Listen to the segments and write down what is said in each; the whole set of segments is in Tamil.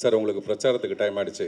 சார் உங்களுக்கு பிரச்சாரத்துக்கு டைம் ஆயிடுச்சு.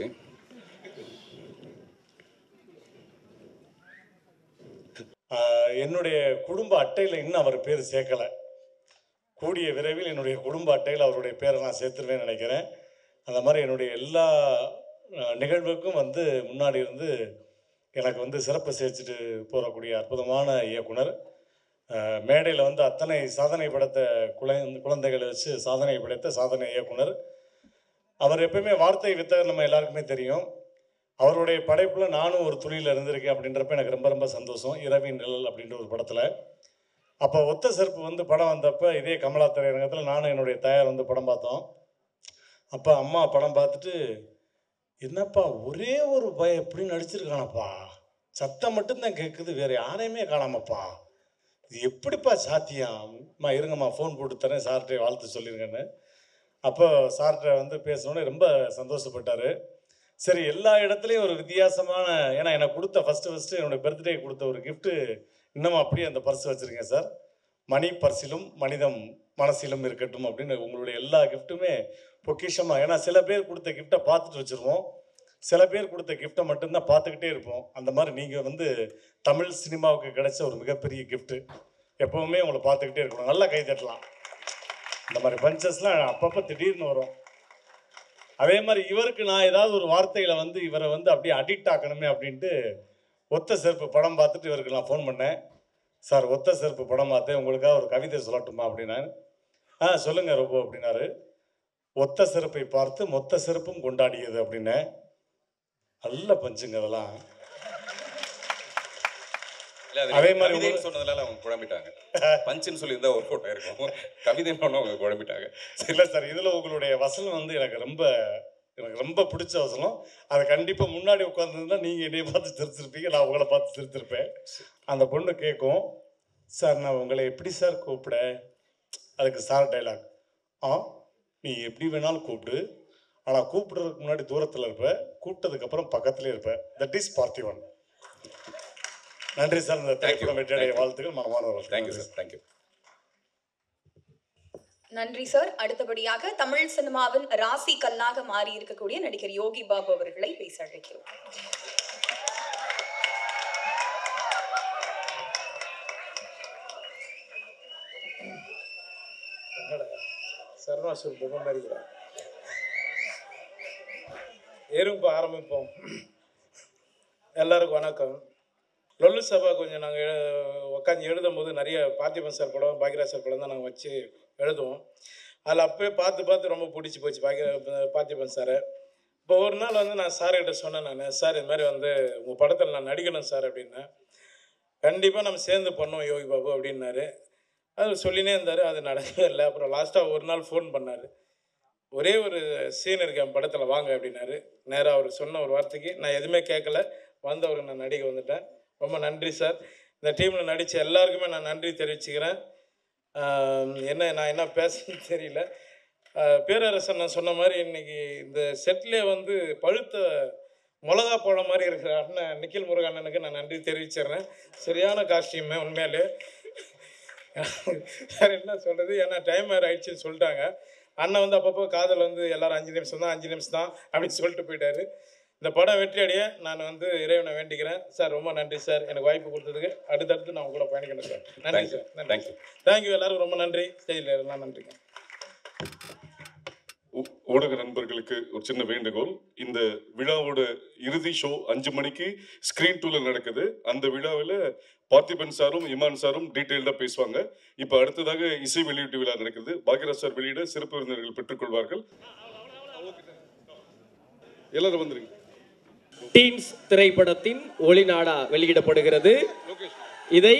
என்னுடைய குடும்ப அட்டையில் இன்னும் அவர் பேர் சேர்க்கலை. கூடிய விரைவில் என்னுடைய குடும்ப அட்டையில் அவருடைய பேரை நான் சேர்த்துருவேன்னு நினைக்கிறேன். அந்த மாதிரி என்னுடைய எல்லா நிகழ்வுக்கும் வந்து முன்னாடி இருந்து எனக்கு வந்து சிறப்பு சேர்த்துட்டு போகக்கூடிய அற்புதமான இயக்குனர். மேடையில் வந்து அத்தனை சாதனை படைத்த குழந்தைகளை வச்சு சாதனை படைத்த சாதனை இயக்குனர். அவர் எப்பவுமே வார்த்தை வித்தகர், நம்ம எல்லாருக்குமே தெரியும். அவருடைய படைப்பில் நானும் ஒரு துளியில் இருந்திருக்கேன் அப்படின்றப்ப எனக்கு ரொம்ப ரொம்ப சந்தோஷம். இரவின் நிழல் அப்படின்ற ஒரு படத்தில். அப்போ ஒத்த செருப்பு வந்து படம் வந்தப்போ இதே கமலா திரையரங்கத்தில் நானும் என்னுடைய தாயார் வந்து படம் பார்த்தோம். அப்போ அம்மா படம் பார்த்துட்டு, என்னப்பா ஒரே ஒரு பய எப்படி நடிச்சிருக்கானப்பா, சத்தம் மட்டும்தான் கேட்குது, வேறு யாரையுமே காணாமப்பா, இது எப்படிப்பா சாத்தியம், அம்மா இருங்கம்மா ஃபோன் போட்டு தரேன் சார்கிட்ட வாழ்த்து சொல்லியிருங்கன்னு. அப்போ சார்கிட்ட வந்து பேசணுன்னு ரொம்ப சந்தோஷப்பட்டார். சரி, எல்லா இடத்துலையும் ஒரு வித்தியாசமான, ஏன்னா எனக்கு கொடுத்த ஃபஸ்ட்டு என்னுடைய பர்த்டே கொடுத்த ஒரு கிஃப்ட்டு இன்னமும் அப்படியே அந்த பர்ஸ் வச்சுருக்கேன் சார். மணி பர்சிலும் மனிதம் மனசிலும் இருக்கட்டும் அப்படின்னு உங்களுடைய எல்லா கிஃப்ட்டுமே பொக்கிஷமாக. ஏன்னா சில பேர் கொடுத்த கிஃப்ட்டை பார்த்துட்டு வச்சுருவோம், சில பேர் கொடுத்த கிஃப்ட்டை மட்டும்தான் பார்த்துக்கிட்டே இருப்போம். அந்த மாதிரி நீங்கள் வந்து தமிழ் சினிமாவுக்கு கிடைச்ச ஒரு மிகப்பெரிய கிஃப்ட்டு. எப்போவுமே உங்களை பார்த்துக்கிட்டே இருக்கணும். நல்லா கை தட்டலாம். இந்த மாதிரி பஞ்சஸ்லாம் அப்பப்போ திடீர்னு வரும். அதே மாதிரி இவருக்கு நான் ஏதாவது ஒரு வார்த்தையில் வந்து இவரை வந்து அப்படியே அடிக்ட் ஆக்கணுமே அப்படின்ட்டு ஒத்த செருப்பு படம் பார்த்துட்டு இவருக்கு நான் ஃபோன் பண்ணேன். சார், ஒத்த செருப்பு படம் பார்த்தேன், உங்களுக்காக ஒரு கவிதை சொல்லட்டுமா அப்படின்னா. சொல்லுங்கள் ரொம்ப அப்படின்னாரு. ஒத்த செருப்பை பார்த்து மொத்த செருப்பும் கொண்டாடியது அப்படின்னு. நல்ல பஞ்சுங்க அதெல்லாம். அதே மாதிரி சொன்னதுனால அவங்க குழம்பிட்டாங்க. பஞ்சுன்னு சொல்லியிருந்தா ஒரு ஃபோட்டோ இருக்கும், கவிதைன்னு அவங்க குழம்பிட்டாங்க. இல்லை சார், இதில் உங்களுடைய வசனம் வந்து எனக்கு ரொம்ப பிடிச்ச வசனம். அதை கண்டிப்பாக முன்னாடி உட்காந்துருந்தா நீங்கள் என்னையை பார்த்து சிரிச்சிருப்பீங்க, நான் உங்களை பார்த்து சிரிச்சிருப்பேன். அந்த பொண்ணு கேட்கும், சார் நான் உங்களை எப்படி சார் கூப்பிட? அதுக்கு சார் டைலாக், நீ எப்படி வேணாலும் கூப்பிடு, ஆனால் கூப்பிடுறதுக்கு முன்னாடி தூரத்தில் இருப்ப, கூப்பிட்டதுக்கப்புறம் பக்கத்துலேயே இருப்ப. That is Parthiban. நன்றி சார். இந்த திரைப்படம் வெற்றியடைய வாழ்த்துக்கள், மனமான. Thank you sir. தேங்க்யூ. நன்றி சார். அடுத்தபடியாக தமிழ் சினிமாவின் ராசி கல்லாக மாறி இருக்கக்கூடிய நடிகர் யோகி பாபு அவர்களை பேச அழைக்கிறோம். ஆரம்பிப்போம். எல்லாருக்கும் வணக்கம். லொல்லு சபா கொஞ்சம் நாங்கள் உட்காந்து எழுதும் போது நிறைய பார்த்திபன் சார் படம், பாக்யராஜ் சார் படம் தான் நாங்கள் வச்சு எழுதுவோம். அதில் அப்போயே பார்த்து ரொம்ப பிடிச்சி போச்சு பார்த்திபன் சாரை. இப்போ ஒரு நாள் வந்து நான் சார்கிட்ட சொன்னேன், சார் இது மாதிரி வந்து உங்கள் படத்தில் நான் நடிக்கணும் சார் அப்படின்னேன். கண்டிப்பாக நம்ம சேர்ந்து பண்ணோம் யோகி பாபு அப்படின்னாரு. அது சொல்லினே இருந்தார், அது நடக்கவே இல்லை. அப்புறம் லாஸ்ட்டாக ஒரு நாள் ஃபோன் பண்ணார், ஒரே ஒரு சீன் இருக்கு என் படத்தில் வாங்க அப்படின்னாரு. நேராக அவர் சொன்ன ஒரு வார்த்தைக்கு நான் எதுவுமே கேட்கல, வந்தவருக்கு நான் நடிக்க வந்துட்டேன். ரொம்ப நன்றி சார். இந்த டீமில் நடித்த எல்லாருக்குமே நான் நன்றி தெரிவிச்சுக்கிறேன். நான் என்ன பேசணும்னு தெரியல. பேரரசன் நான் சொன்ன மாதிரி இன்றைக்கி இந்த செட்லேயே வந்து பழுத்த மிளகா பழம் மாதிரி இருக்கிற அண்ணன் நிக்கில் முருகன் அண்ணனுக்கு நான் நன்றி தெரிவிச்சிடுறேன். சரியான காஸ்டியூமே உண்மையிலே. வேறு என்ன சொல்கிறது, ஏன்னா டைம் வேறு ஆயிடுச்சுன்னு சொல்லிட்டாங்க. அண்ணன் வந்து அப்பப்போ காதல் வந்து எல்லோரும் 5 நிமிஷம் தான் அப்படின்னு சொல்லிட்டு போயிட்டாரு. இந்த படம் வெற்றி அடைய நான் வந்து இறைவனை வேண்டிக்கிறேன். சார் ரொம்ப நன்றி சார், எனக்கு வாய்ப்பு கொடுத்ததுக்கு. அடுத்தடுத்து நான் உங்களோட பயணிக்கணும் சார். நன்றி சார். நன்றி. தேங்க்யூ. எல்லாருக்கும் ரொம்ப நன்றி. ஸ்டேஜில் எல்லாம் நன்றிங்க. ஊடக நண்பர்களுக்கு ஒரு சின்ன வேண்டுகோள். இந்த விழாவோட இறுதி ஷோ 5 மணிக்கு ஸ்கிரீன் 2ல நடக்குது. அந்த விழாவில் பார்த்திபன் சாரும் இமான் சாரும் டீட்டெயில்டாக பேசுவாங்க. இப்போ அடுத்ததாக இசை வெளியீட்டு விழா நடக்குது. பாக்யராஜ் சார் வெளியிட சிறப்பு விருந்தினர்கள் பெற்றுக்கொள்வார்கள். எல்லாரும் வந்துருங்க. டீன்ஸ் திரைப்படத்தின் ஒளிநாடா வெளியிடப்படுகிறது. இதை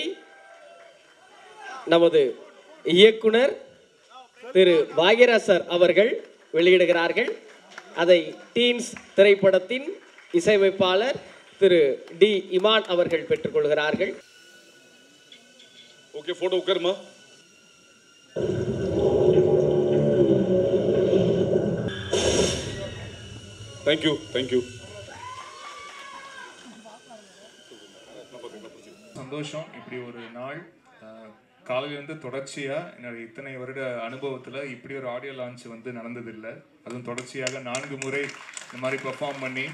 நமது இயக்குனர் திரு பாக்யராஜ் சார் அவர்கள் வெளியிடுகிறார்கள். அதை டீன்ஸ் திரைப்படத்தின் இசையமைப்பாளர் திரு டி இமான் அவர்கள் பெற்றுக்கொள்கிறார்கள். ஓகே, போட்டோ உட்காருமா. தேங்க்யூ. சந்தோஷம். இப்படி ஒரு நாள் காலையிலேருந்து தொடர்ச்சியாக என்னோட இத்தனை வருட அனுபவத்தில் இப்படி ஒரு ஆடியோ லான்ச் வந்து நடந்ததில்லை. அதுவும் தொடர்ச்சியாக 4 முறை இந்த மாதிரி பெர்ஃபார்ம் பண்ணி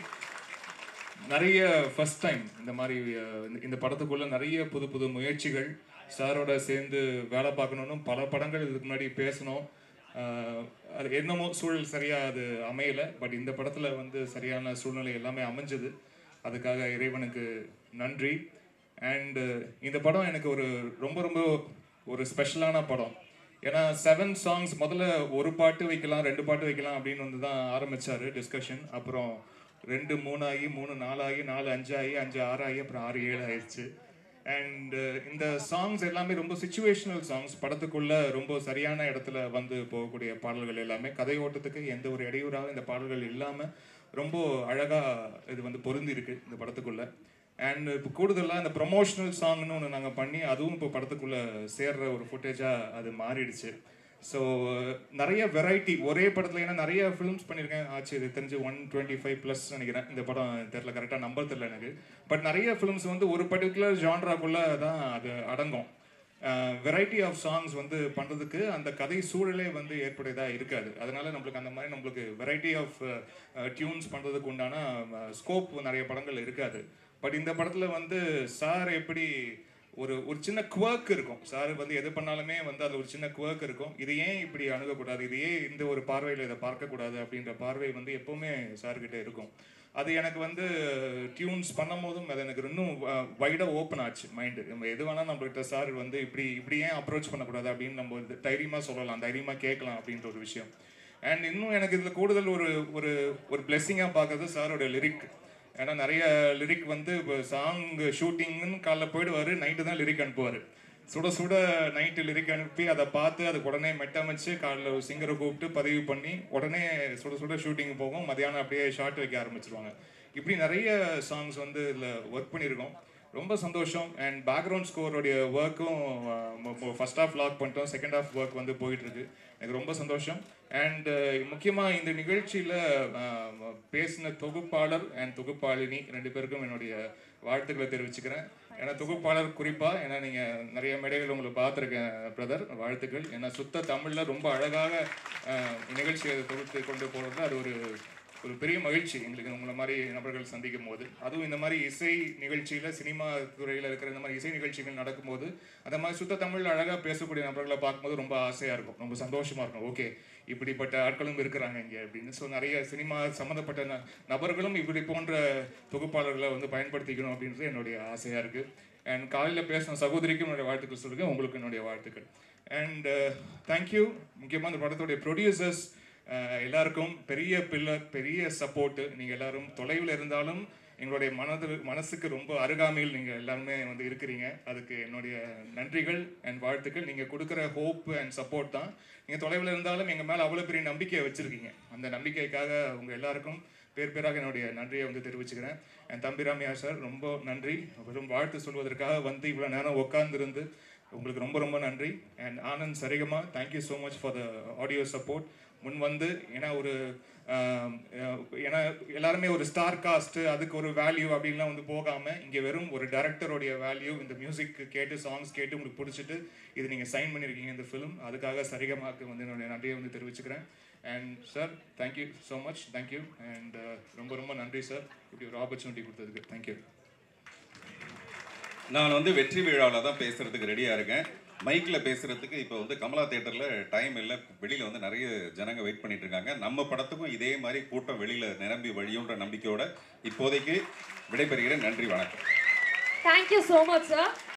நிறைய ஃபர்ஸ்ட் டைம் இந்த மாதிரி இந்த படத்துக்குள்ளே நிறைய புது புது முயற்சிகள், சாரோட சேர்ந்து வேலை பார்க்கணுன்னு பல படங்கள் இதுக்கு முன்னாடி பேசணும். அது என்னமோ சூழல் சரியாக அது அமையலை. பட் இந்த படத்தில் வந்து சரியான சூழ்நிலை எல்லாமே அமைஞ்சது. அதுக்காக இறைவனுக்கு நன்றி. அண்டு இந்த படம் எனக்கு ரொம்ப ரொம்ப ஒரு ஸ்பெஷலான படம். ஏன்னா 7 சாங்ஸ் முதல்ல ஒரு பாட்டு வைக்கலாம் 2 பாட்டு வைக்கலாம் அப்படின்னு வந்து தான் ஆரம்பித்தார் டிஸ்கஷன். அப்புறம் 2 3 ஆகி 3 4 ஆகி 4 5 ஆகி 5 6 ஆகி அப்புறம் 6 7 ஆயிடுச்சு. அண்டு இந்த சாங்ஸ் எல்லாமே ரொம்ப சிச்சுவேஷனல் சாங்ஸ். படத்துக்குள்ளே ரொம்ப சரியான இடத்துல வந்து போகக்கூடிய பாடல்கள் எல்லாமே கதை ஓட்டத்துக்கு எந்த ஒரு இடையூறாக இந்த பாடல்கள் இல்லாமல் ரொம்ப அழகாக இது வந்து பொருந்தி இருக்கு இந்த படத்துக்குள்ளே. அண்ட் இப்போ கூடுதலாக இந்த ப்ரொமோஷனல் சாங்னு ஒன்று நாங்கள் பண்ணி அதுவும் இப்போ படத்துக்குள்ளே சேர்ற ஒரு ஃபுட்டேஜாக அது மாறிடுச்சு. ஸோ நிறைய வெரைட்டி ஒரே படத்தில், ஏன்னா நிறைய ஃபிலிம்ஸ் பண்ணியிருக்கேன் ஆச்சு, இது தெரிஞ்சு 125+ நினைக்கிறேன். இந்த படம் தெரில, கரெக்டாக நம்பர் தெரில எனக்கு. பட் நிறைய ஃபிலிம்ஸ் வந்து ஒரு பர்டிகுலர் ஜான்ராக்குள்ளே தான் அது அடங்கும். வெரைட்டி ஆஃப் சாங்ஸ் வந்து பண்ணுறதுக்கு அந்த கதை சூழலே வந்து ஏற்புடையதாக இருக்காது. அதனால நம்மளுக்கு வெரைட்டி ஆஃப் டியூன்ஸ் பண்ணுறதுக்கு உண்டான ஸ்கோப் நிறைய படங்கள் இருக்காது. பட் இந்த படத்தில் வந்து சார் எப்படி ஒரு சின்ன குவர்க் இருக்கும். சார் வந்து எது பண்ணாலுமே வந்து அது ஒரு சின்ன குவர்க் இருக்கும். இது ஏன் இப்படி அணுகக்கூடாது, இது ஏன் இந்த ஒரு பார்வையில் இதை பார்க்கக்கூடாது அப்படின்ற பார்வை வந்து எப்போவுமே சார்கிட்ட இருக்கும். அது எனக்கு வந்து டியூன்ஸ் பண்ணும் போதும் அது எனக்கு இன்னும் வைடாக ஓப்பன் ஆச்சு மைண்டு. நம்ம எது வேணால் நம்மகிட்ட சார் வந்து இப்படி ஏன் அப்ரோச் பண்ணக்கூடாது அப்படின்னு நம்ம தைரியமாக சொல்லலாம், தைரியமாக கேட்கலாம் அப்படின்ற ஒரு விஷயம். அண்ட் இன்னும் எனக்கு இதில் கூடுதல் ஒரு பிளெஸ்ஸிங்காக பார்க்கறது சாரோட லிரிக். ஏன்னா நிறைய லிரிக் வந்து இப்போ சாங் ஷூட்டிங்னு காலைல போயிடுவார், நைட்டு தான் லிரிக் அனுப்புவார். சுட சுட நைட்டு லிரிக் அனுப்பி அதை பார்த்து அதுக்கு உடனே மெட்டமைச்சு காலைல ஒரு சிங்கரை கூப்பிட்டு பதிவு பண்ணி உடனே சுட சுட ஷூட்டிங் போகும், மதியானம் அப்படியே ஷார்ட் வைக்க ஆரம்பிச்சிருவாங்க. இப்படி நிறைய சாங்ஸ் வந்து இதில் ஒர்க் பண்ணியிருக்கோம். ரொம்ப சந்தோஷம். அண்ட் பேக்ரவுண்ட் ஸ்கோருடைய ஒர்க்கும் ஃபர்ஸ்ட் ஹாஃப் லாக் பண்ணிட்டோம், செகண்ட் ஹாஃப் ஒர்க் வந்து போயிட்டுருக்கு. எனக்கு ரொம்ப சந்தோஷம். அண்ட் முக்கியமாக இந்த நிகழ்ச்சியில் பேசின தொகுப்பாளர் அண்ட் தொகுப்பாளினி 2 பேருக்கும் என்னுடைய வாழ்த்துக்களை தெரிவிச்சுக்கிறேன். ஏன்னா தொகுப்பாளர் குறிப்பாக, ஏன்னா நீங்கள் நிறைய மேடைகள் உங்களை பார்த்துருக்கேன் பிரதர், வாழ்த்துக்கள். ஏன்னா சுத்த தமிழில் ரொம்ப அழகாக நிகழ்ச்சியை தொகுத்து கொண்டு போகிறது அது ஒரு பெரிய மகிழ்ச்சி எங்களுக்கு உங்களை மாதிரி நபர்கள் சந்திக்கும் போது. அதுவும் இந்த மாதிரி இசை நிகழ்ச்சியில், சினிமா துறையில் இருக்கிற இந்த மாதிரி இசை நிகழ்ச்சிகள் நடக்கும்போது அந்த மாதிரி சுத்த தமிழில் அழகாக பேசக்கூடிய நபர்களை பார்க்கும்போது ரொம்ப ஆசையாக இருக்கும், ரொம்ப சந்தோஷமாக இருக்கும். ஓகே, இப்படிப்பட்ட ஆட்களும் இருக்கிறாங்க இங்கே அப்படின்னு. ஸோ நிறைய சினிமா சம்மந்தப்பட்ட நபர்களும் இப்படி போன்ற தொகுப்பாளர்களை வந்து பயன்படுத்திக்கணும் அப்படின்றது என்னுடைய ஆசையாக இருக்குது. அண்ட் காலையில் பேசின சகோதரிக்கும் என்னுடைய வாழ்த்துக்கள் சொல்லுங்கள், உங்களுக்கு என்னுடைய வாழ்த்துக்கள். And thank you. முக்கியமாக இந்த படத்துடைய ப்ரொடியூசர்ஸ் எல்லாருக்கும் பெரிய பில்லர், பெரிய சப்போர்ட்டு. நீங்கள் எல்லாரும் தொலைவில் இருந்தாலும் எங்களுடைய மனசுக்கு ரொம்ப அருகாமையில் நீங்கள் எல்லாருமே வந்து இருக்கிறீங்க. அதுக்கு என்னுடைய நன்றிகள் அண்ட் வாழ்த்துக்கள். நீங்கள் கொடுக்குற ஹோப் அண்ட் சப்போர்ட் தான். நீங்கள் தொலைவில் இருந்தாலும் எங்கள் மேலே அவ்வளோ பெரிய நம்பிக்கையை வச்சுருக்கீங்க. அந்த நம்பிக்கைக்காக உங்கள் எல்லாருக்கும் பேராக என்னுடைய நன்றியை வந்து தெரிவிச்சுக்கிறேன். என் தம்பி ராமையா சார் ரொம்ப நன்றி. வெறும் வாழ்த்து சொல்வதற்காக வந்து இவ்வளோ நேரம் உட்கார்ந்துருந்து உங்களுக்கு ரொம்ப ரொம்ப நன்றி. And Anand Saregama, thank you so much for the audio support. முன் வந்து ஏன்னா எல்லாருமே ஒரு ஸ்டார் காஸ்ட்டு, அதுக்கு ஒரு வேல்யூ அப்படின்லாம் வந்து போகாமல் இங்கே வெறும் ஒரு டைரக்டருடைய வேல்யூ, இந்த மியூசிக் கேட்டு சாங்ஸ் கேட்டு உங்களுக்கு பிடிச்சிட்டு இது நீங்கள் சைன் பண்ணியிருக்கீங்க இந்த ஃபிலிம். அதுக்காக சரிகமாக்கு வந்து என்னுடைய நன்றியை வந்து தெரிவிச்சுக்கிறேன். And sir thank you so much, thank you. And ரொம்ப ரொம்ப நன்றி சார் இப்படி ஒரு ஆப்பர்ச்சுனிட்டி கொடுத்ததுக்கு. தேங்க்யூ. நான் வந்து வெற்றி விழாவில் தான் பேசுகிறதுக்கு ரெடியாக இருக்கேன். மைக்கில் பேசுகிறதுக்கு இப்போ வந்து கமலா தேட்டரில் டைம் இல்லை, வெளியில் வந்து நிறைய ஜனங்க வெயிட் பண்ணிட்டு இருக்காங்க. நம்ம படத்துக்கும் இதே மாதிரி கூட்டம் வெளியில் நிரம்பி வழியுன்ற நம்பிக்கையோட இப்போதைக்கு விடைபெறுகிறேன். நன்றி, வணக்கம். Thank you so much sir.